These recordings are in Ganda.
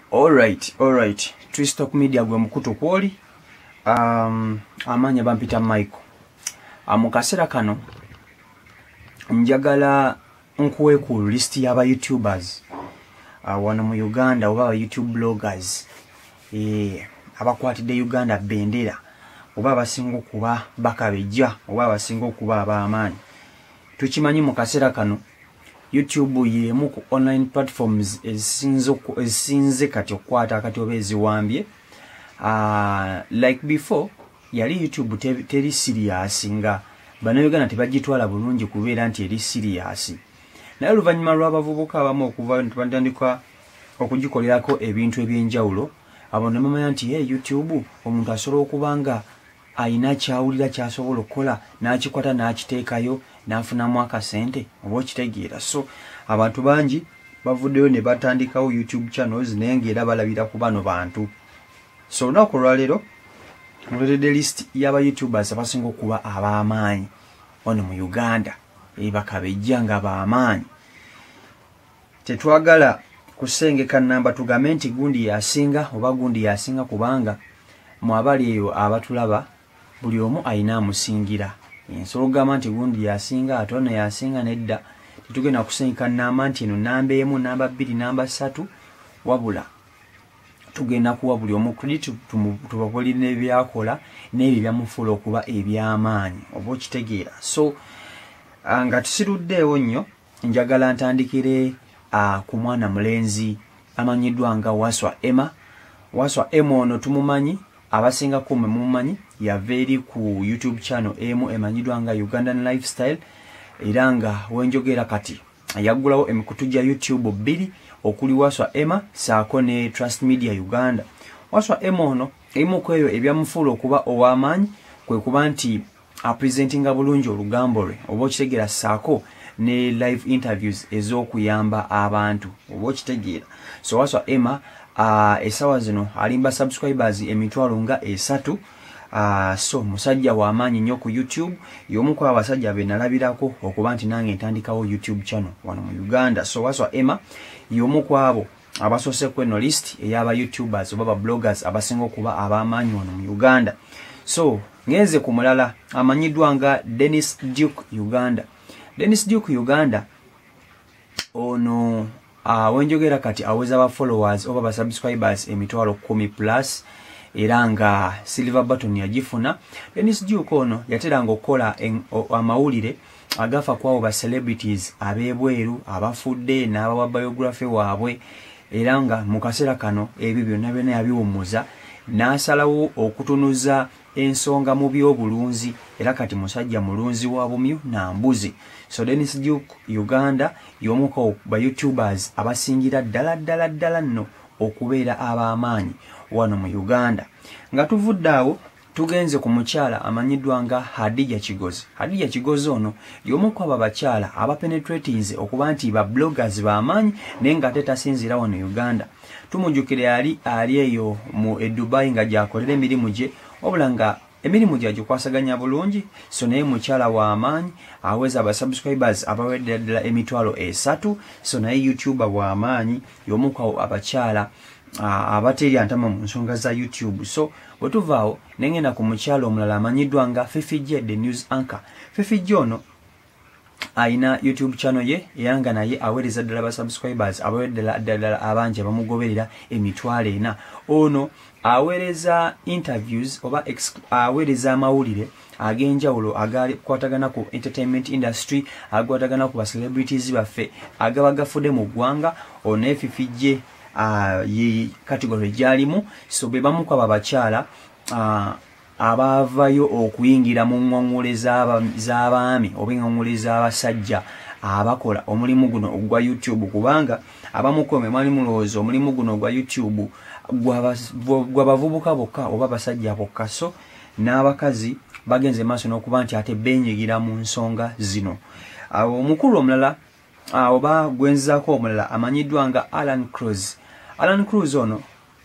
All right. Twistalk Media gwe mukutu kwoli. Amanya bampita Michael. Mukasera kano njagala nkuwe ku list y'aba YouTubers. Wano mu Uganda oba YouTube bloggers. Abakwatidde Uganda bendera. Oba abasinga okuba bakabejja oba abasinga okuba ab'amaanyi. Tukimanyi mu kaseera kano YouTube yemu ku online platforms esinze kati okwata kati oba eziwambye. Like before yali YouTube teri serious nga bano Uganda tebagitwala bulungi kubeera nti eri serious. Naye oluvannyuma lw'abavubuka abamu okuva batandika okugikolerako ebintu ebyenjawulo abo ne bamanya nti YouTube omuntu asobola okubanga ayina kyawulira kyasobola okukola n'akikwata n'akiteekayo n'afunamu akasente oba okitegeera. So abantu bangi bavuddeyo ne batandikawo YouTube channels naye ng'era balabira ku bano bantu. So olunaku olwaleero muleetedde list y'aba YouTubers abasinga okuba ab'amaanyi wano mu Uganda. Bakabejja nga b'amaanyi. Tetwagala kusengeka namba tugambe nti gundi yasinga oba gundi yasinga kubanga mu abali eyo abatulaba buli omu ayina amusingira. Ensolo gamba nti gundi yasinga ate ono yasinga nedda. Tetugenda kusengeka namba nti eno namba emu, namba 2, namba 3 wabula tugenda kuwa buli omu credit tubabulire n'ebyakola n'ebyo byamufuula okuba eby'amaanyi oba okitegeera. So nga tusiruddeewo nnyo njagala ntandikire ku mwana mulenzi amanyiddwa nga Waswa Emma. Waswa Emma ono tumumanyi abasinga ku mumumanyi yava eri ku YouTube channel emu emanyiddwa nga Ugandan Lifestyle era nga wenjogera kati yaggulawo emikutu gya YouTube 2 okuli Waswa Emma saako ne Trust Media Uganda. Waswa Emma ono emu ku eyo ebyamufuula okuba ow'amaanyi kwe kuba nti apresentinga bulungi olugambo lwe oba okitegeera saako ne live interviews ez'okuyamba abantu oba okitegeera. So Waswa Emma esawa zino alimba subscribers emitwalo nga 3. So musajja w'amaanyi nnyo ku YouTube y'omu ku abasajja be nalabirako okuba nti nange ntandikawo YouTube channel wano mu Uganda. So Waswa Emma y'omu ku abo abasoose ku eno list ey'aba YouTubers oba bloggers abasinga okuba ab'amaanyi wano mu Uganda. So ngeze ku mulala amanyiddwa nga Dennis Duke Uganda. Dennis Duke Uganda ono wenjogera kati aweza aba followers oba ba subscribers emitwalo 10+ era nga silver button yagifuna. Dennis Duke ono yateranga okukola amawulire agafa kwawo ba celebrities abebweru abafudde n'abawa biography waabwe era nga mu kaseera kano ebyo byonna yabiwummuza n'asalawo okutunuza ensonga mu by'obulunzi era kati musajja mulunzi wa bumyu na mbuzi. So Dennis Duke Uganda y'omu ku ba YouTubers abasingira ddala nno okubeera ab'amaanyi wano mu Uganda. Nga tuvudde awo tugenze ku mukyala amanyiddwa nga Hadija Kigozi. Hadija Kigozi ono y'omu ku abo abakyala abapenetratinze okuba nti ba bloggers b'amaanyi naye nga ate tasinzira wano Uganda. Tumujjukire yali eyo mu Dubai nga gyakolera emirimu gye wabula nga emirimu gyagikwasaganya bulungi. So naye mukyala w'amaanyi aweza aba subscribers abawedde ddala emitwalo 3. So naye YouTuber w'amaanyi y'omu ku abakyala abaterya ntama mu nsonga za YouTube. So bwe tuvaawo nengenda ku mukyala omulala amanyiddwa nga Fifije the news anchor. Fifije ono ayina YouTube channel ye era nga naye aweereza ddala ba subscribers abawedde ddala abangi abamugoberera emitwalo 4. Ono aweereza interviews oba aweereza amawulire ag'enjawulo agakwatagana ku entertainment industry, agakwatagana ku ba celebrities baffe agaba gafudde mu ggwanga. Ono Fifije ye category gyalimu. So be bamu kwa babakyala abavayo okuyingira mu ngongole z'abaami oba engongole z'abasajja abakola omulimu guno ogwa YouTube kubanga abamukome mwali mulowooza omulimu guno ogwa YouTube gw'abavubuka bokka oba basajja bokka. So n'abakazi bagenze maaso n'okuba nti ate benyigira mu nsonga zino. Omukulu omulala oba gwenzaako omulala amanyiddwa nga Alan Cruz. Alan Cruz ono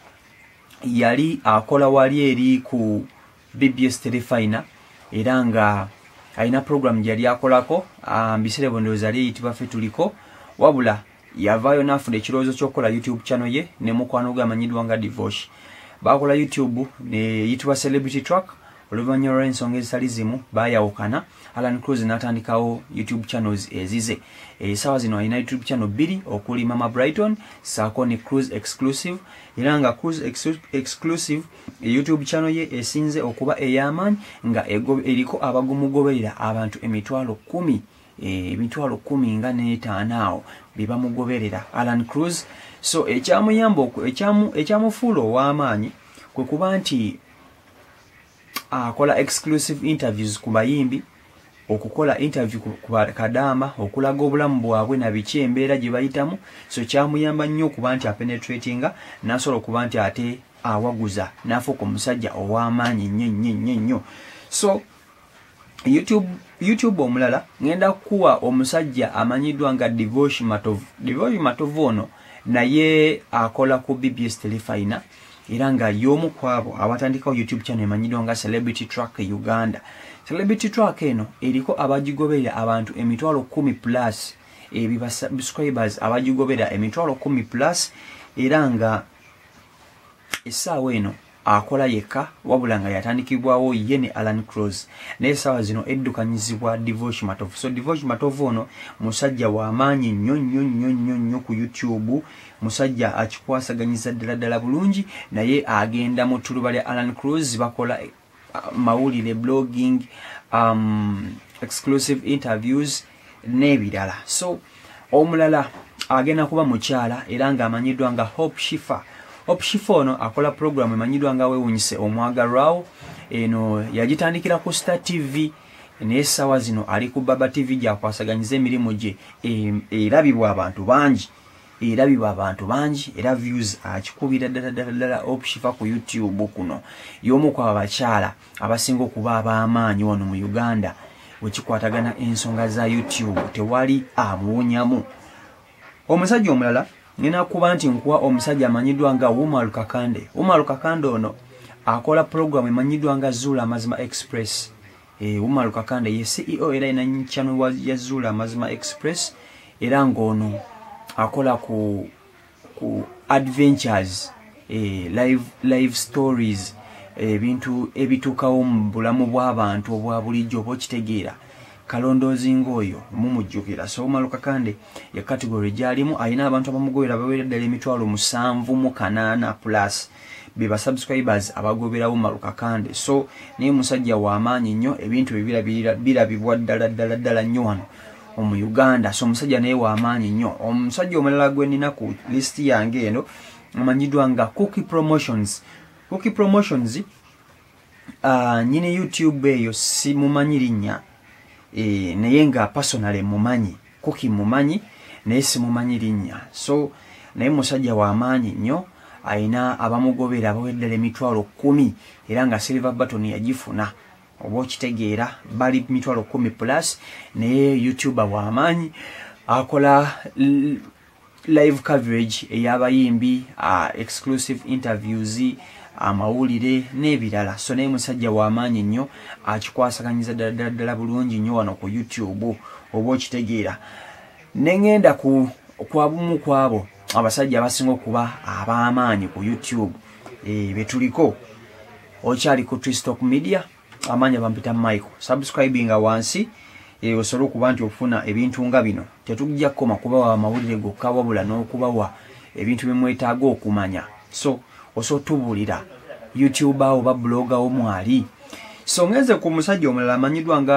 yali akola wali eri ku BBS Telefina era nga alina program gyali akolako mbisere bondooza ali eyitibwa Ffe Tuliko wabula yavaayo n'afuna ekirowoozo ky'okukola YouTube channel ye ne mukwano gwe amanyiddwa nga Divorce. Bakola YouTube ne yitibwa Celebrity Track. Oluvannyuma lw'ensonga ezitali zimu baayawukana. Alan Cruz n'atandikawo YouTube channels ezize. Essaawa zino alina YouTube channel 2 okuli Mama Brighton saako ne Cruz Exclusive. Era nga Cruz Exclusive YouTube channel ye esinze okuba ey'amaanyi nga eriko abagumugoberera abantu emitwalo 10. Emitwalo 10 nga n'etaano be bamugoberera Alan Cruz. So ekyamuyamba ekyamufuula ow'amaanyi kwe kuba nti akola exclusive interviews ku bayimbi, okukola interview ku kadama, okulaga obulamu bwabwe na biki embeera gye bayitamu. So kyamuyamba nnyo okuba nti apenetratinga n'asobola okuba nti ate awaguza n'afuuka omusajja ow'amaanyi nnyo. So YouTube omulala ngenda kuwa omusajja amanyiddwa nga Divorce Matovu. Divorce Matovu ono naye akola ku BBS Telefina era nga y'omu kwabo abatandikawo YouTube channel emanyiddwa nga Celebrity Track Uganda. Celebrity Track eno eriko abagigoberera abantu emitwalo 10 plus, subscribers abagigoberera emitwalo 10 plus, era nga essaawa eno akola yekka wabula nga yatandikibwawo ye ne Alan Cruz. N'essaawa zino eddukanyizibwa Divorce Matovu. So Divorce Matovu ono musajja w'amaanyi nnyo ku YouTube, musajja akikwasaganyiza ddala bulungi, naye agenda mu tuluba lya Alan Cruz bakola mawulire, blogging, exclusive interviews n'ebirala. So omulala agenda kuba mukyala era nga amanyiddwa nga Hope Shifa. Hope Shifa ono akola program emanyiddwa nga Weewuunyise Omwagalwawo. Eno yagitandikira ku Star TV n'essaawa zino ali ku Baba TV gyakwasaganyiza emirimu gye. Erabibwa abantu bangi era views akikubira ddala Hope Shifa ku YouTube kuno. Y'omu ku abakyala abasinga okuba ab'amaanyi wano mu Uganda wekikwatagana ensonga za YouTube, tewali amuwunyamu. Omusajja omulala nina kuba nti nkuwa omusajja amanyiddwa nga Umar Kakande. Umar Kakande ono akola program emanyiddwa nga Zula Mazima Express. Umar Kakande ye CEO era ina channel ya Zula Mazima Express, era ngono akola ku adventures, live stories, ebintu ebituukawo mu bulamu bw'abantu obwa bulijjo obw'okitegeera. Kalondoozi ng'oyo mumujjukira. So Umar Kakande ya category gyalimu alina abantu abamugoberera bawerera ddala emitwalo 7 plus be subscribers abagobera Umar Kakande. So naye musajja w'amaanyi nnyo, ebintu birabibwa ddala nnyo wano mu Uganda. So musajja naye w'amaanyi nnyo. Omusajja omulala gwe nina ku list yange eno amanyiddwa nga Cookie Promotions. Cookie Promotions nyine YouTube eyo si mumanyi linnya, naye nga personally mumanyi, Cookie mumanyi naye si mumanyi linnya. So naye musajja w'amaanyi nnyo, alina abamugobera abaweddala emitwalo 10 era nga silver button yagifuna oba okitegeera bali mitwalo 10 plus. Naye YouTuber w'amaanyi akola live coverage ey'abayimbi, exclusive interviews, amawulire n'ebirala. So naye musajja w'amaanyi nnyo akikwasaganyiza ddala bulungi nnyo wano ku YouTube oba okitegeera. Nengenda ku abumu kwabo abasajja abasinga okuba ab'amaanyi ku YouTube betuliko. Okyali ku Twistalk Media, amanya bampita Michael. Subscribinga wansi osobola okuba nti ofuna ebintu nga bino. Tetujja kukoma kubawa amawulire gokka wabula n'okubawa ebintu bye mwetaaga okumanya. So osotubuulira YouTuber oba blogger omwali. So ngenze ku musajja omulala amanyiddwa nga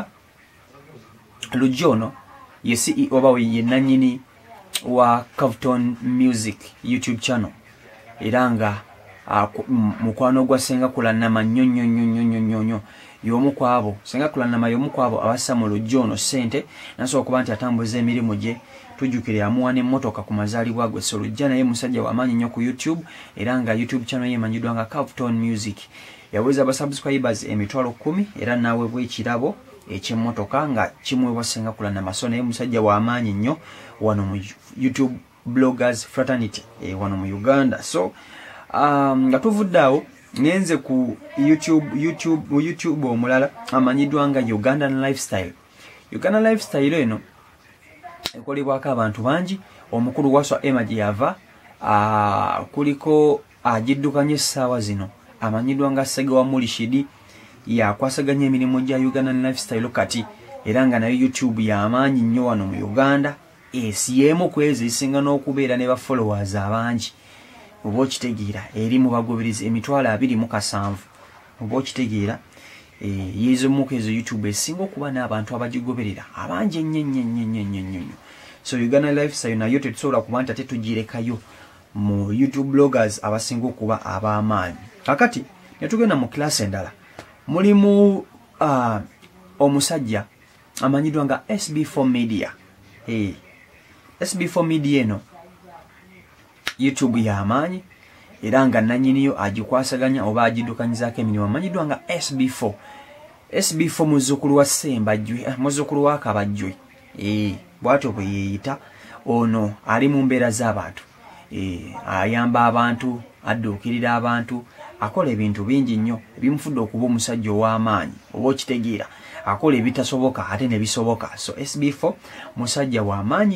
Lujja ono ye CEO oba ye nannyini wa Cavton Music YouTube channel, era nga mukwano gwa Senga Kulanama nnyo y'omu kwabo. Senga Kulanama y'omu kwabo abassa mu Lujja ono ssente nasobola okuba nti atambuza emirimu gye. Tujjukire yamuwa n'emmotoka ku mazaalibwa gwe. So Lujja naye musajja w'amaanyi nnyo ku YouTube, era nga YouTube channel ye emanyiddwa nga Cavton Music. Yaweza abasubscribers emitwalo 10 era naweebwa ekirabo eky'emmotoka nga kimwebwa Senga Kulanama. So naye musajja w'amaanyi nnyo wano mu YouTube bloggers fraternity wano mu Uganda. So nga tuvudde awo ngenze ku YouTube omulala amanyiddwa nga Ugandan Lifestyle. Ugandan Lifestyle eno ekolebwako abantu bangi omukulu waswa Emaji yava kuliko ajiddukanye essaawa zino amanyidwa nga Sege wa Mulishidi yakwasaganya emirimu gya Uganda Lifestyle kati era nga nayo YouTube y'amaanyi nnyo wano mu Uganda esiyemu kwezi isinga n'okubeera ne ba followers abangi oba okitegeera eri mu bagoberezi emitwalo 27 oba okitegeera yezo mukezo YouTube esinga okuba n'abantu abagigoberera abangi ennyo. So Uganda Lifestyle nayo tetusobola kuba nti ate tugirekayo mu YouTube bloggers abasinga okuba ab'amaanyi. Kakati netugenda mu class endala mulimu omusajja amanyidwa nga SB4 Media. SB4 Media eno YouTube y'amaanyi era nga nanyiniyo agikwasaganya oba agiddukanyizaako emirimu amanyidwa nga SB4. SB4 muzzukulu wa Sembajjwe, muzzukulu wa Kabajjwe. Bwatyo bwe yeeyita ono ali mu mbeera z'abantu. Ayamba abantu, adduukirira abantu, akola ebintu bingi nnyo ebimufudde okuba omusajja ow'amaanyi oba okitegeera akola ebitasoboka ate ne bisoboka. So SB4 musajja w'amaanyi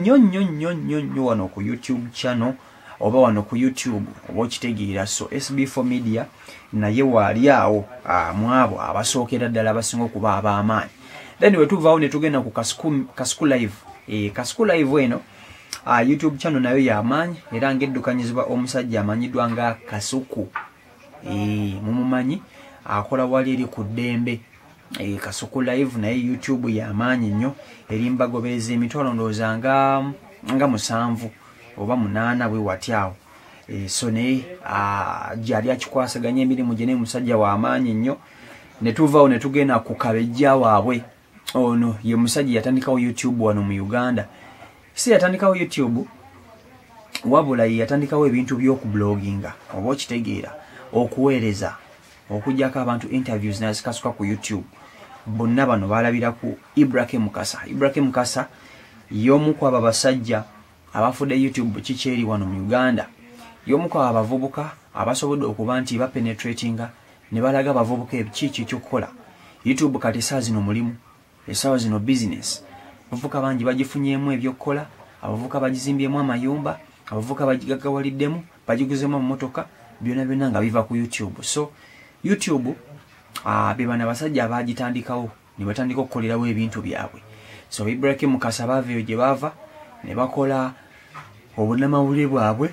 nnyo wano ku YouTube channel oba wano ku YouTube oba okitegeera. So SB4 Media naye waali awo mwabo abasookera ddala abasinga okuba ab'amaanyi. Then wetuvawo ne tugenda ku Kasuku Live. Kasuku Live eno YouTube channel nayo y'amaanyi era ng'eddukanyizibwa omusajja amanyiddwa nga Kasuku. Mumumanyi akola wali eri ku ddembe. Kasuku Live naye YouTube y'amaanyi nnyo eri mbagobereza emitwalo ndowooza nga 7 oba 8 bwe watyawo. So naye gyali akikwasaganya emirimu gye ne musajja w'amaanyi nnyo. Ne tuvaawo ne tugenda ku Kabejja waabwe. Ono ye musajja yatandikawo YouTube wano mu Uganda. Si yatandikawo YouTube wabula yatandikawo ebintu by'okubloginga oba okitegeera okuweereza okujjako abantu interviews nazikasuka ku YouTube. Bonna bano balabira ku Ibrahim Mukasa y'omu ku abo basajja abafudde YouTube kikyeri wano mu Uganda. Y'omu ku abavubuka abasobodde okuba nti bapenetratinga ne balaga abavubuka ekiki ekyokukola. YouTube kati saa zino mulimu, essaawa zino business. Abavubuka bangi bagifunyemu ebyokukola, abavubuka bagizimbyemu amayumba, abavubuka bagigagawaliddemu, bagiguzemu emmotoka, byonna nga biva ku YouTube. So YouTube be bana basajja abagitandikawo ne batandika okukolerawo ebintu byabwe. So Ibrahim Mukasa baveyo gye bava ne bakola obunamawulire bwabwe,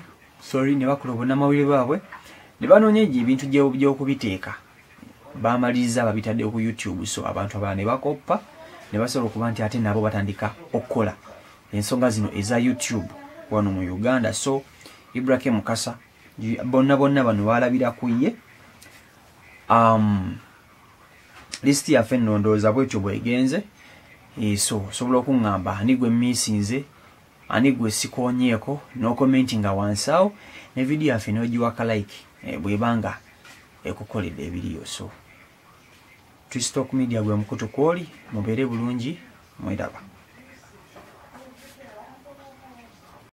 ne banoonya ebintu gy'okubiteeka bamaliriza babitadde ku YouTube. So abantu abalala ne bakoppa ne basobola okuba nti ate nabo batandika okukola ensonga zino eza YouTube wano mu Uganda. So Ibrahim Mukasa bonna bano balabira ku ye. List yaffe nno ndowooza bwetyo bwegenze. So sobola okuŋŋamba ani gwe miisinze, ani gwe sikoonyeeko n'okomenti nga wansi awo ne vidiyo yaffe n'ogiwaka like bwebanga ekukoledde ebiriyo. So Twistalk Media gwe mukutu kwoli, mubeere bulungi, mweraba.